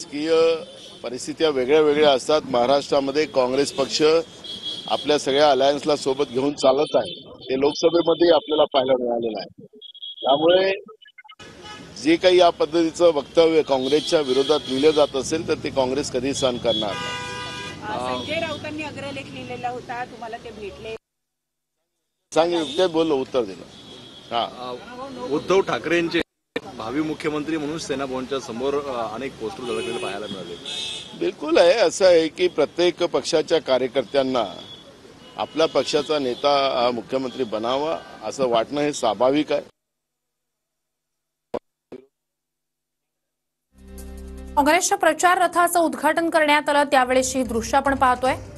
राजकीय परिस्थित्या वेगळ्या वेगळ्या असतात. महाराष्ट्रामध्ये काँग्रेस पक्ष आपल्या सगळ्या अलायन्सला सोबत घेऊन चालत आहे. ते लोकसभेमध्ये आपल्याला पाहायला मिळालेलं आहे. त्यामुळे जे काही या पद्धतीचं वक्तव्य काँग्रेसच्या विरोधात लिहिलं जात असेल तर ते काँग्रेस कधी सहन करणार नाही. संजय राऊतांनी अग्रलेख लिहिलेला होता, तुम्हाला ते भेटले? सांगितलं ते बोललो, उत्तर दिलं. उद्धव ठाकरेंचे भावी मुख्यमंत्री म्हणून सेना भवनच्या समोर अनेक पोस्टर झळकलेले पाहायला मिळाले. बिलकुल आहे. असं आहे की प्रत्येक पक्षाच्या कार्यकर्त्यांना आपल्या पक्षाचा नेता मुख्यमंत्री बनावा असं वाटणं हे स्वाभाविक आहे. काँग्रेसच्या प्रचार रथाचं उद्घाटन करण्यात आलं त्यावेळेची दृश्य आपण पाहतोय.